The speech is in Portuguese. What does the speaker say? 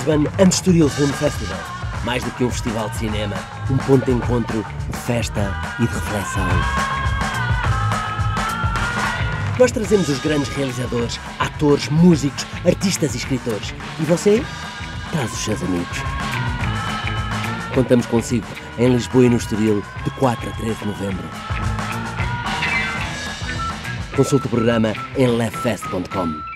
Lisbon and Estoril Film Festival. Mais do que um festival de cinema, um ponto de encontro, de festa e de reflexão. Nós trazemos os grandes realizadores, atores, músicos, artistas e escritores. E você traz os seus amigos. Contamos consigo em Lisboa e no Estoril de 4 a 13 de novembro. Consulte o programa em levfest.com.